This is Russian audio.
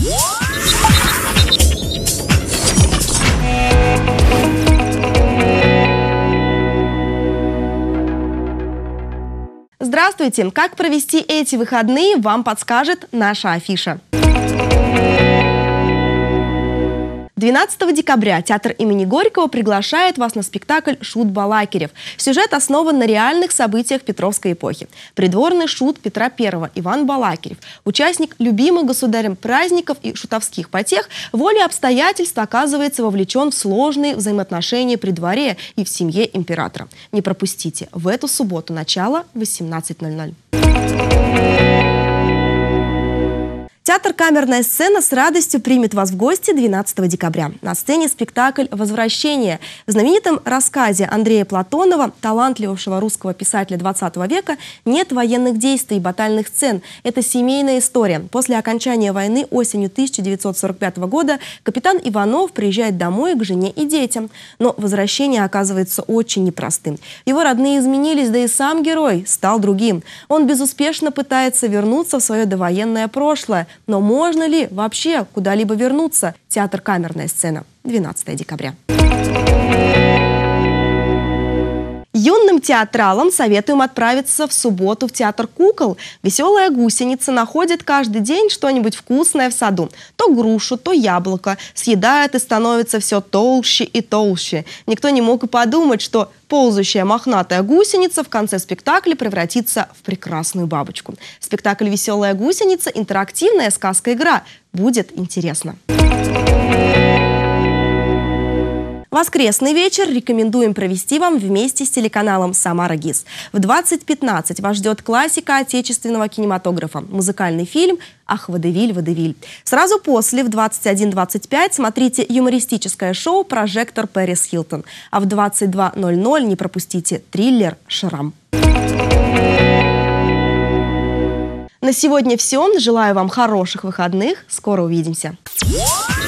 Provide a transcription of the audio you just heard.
Здравствуйте! Как провести эти выходные, вам подскажет наша афиша. 12 декабря театр имени Горького приглашает вас на спектакль «Шут Балакирев». Сюжет основан на реальных событиях Петровской эпохи. Придворный шут Петра I Иван Балакирев, участник любимых государем праздников и шутовских потех, волей обстоятельств оказывается вовлечен в сложные взаимоотношения при дворе и в семье императора. Не пропустите в эту субботу начало 18:00. Театр «Камерная сцена» с радостью примет вас в гости 12 декабря. На сцене спектакль «Возвращение». В знаменитом рассказе Андрея Платонова, талантливого русского писателя 20 века, нет военных действий и батальных сцен. Это семейная история. После окончания войны осенью 1945 года капитан Иванов приезжает домой к жене и детям. Но возвращение оказывается очень непростым. Его родные изменились, да и сам герой стал другим. Он безуспешно пытается вернуться в свое довоенное прошлое. Но можно ли вообще куда-либо вернуться? Театр «Камерная сцена», 12 декабря. Юным театралам советуем отправиться в субботу в театр кукол. Веселая гусеница находит каждый день что-нибудь вкусное в саду. То грушу, то яблоко. Съедает и становится все толще и толще. Никто не мог и подумать, что ползающая мохнатая гусеница в конце спектакля превратится в прекрасную бабочку. Спектакль «Веселая гусеница» – интерактивная сказка-игра. Будет интересно. Воскресный вечер рекомендуем провести вам вместе с телеканалом «Самара ГИС». В 20:15 вас ждет классика отечественного кинематографа – музыкальный фильм «Ах, водевиль, водевиль». Сразу после, в 21:25, смотрите юмористическое шоу «Прожектор Пэрис Хилтон». А в 22:00 не пропустите триллер «Шрам». На сегодня все. Желаю вам хороших выходных. Скоро увидимся.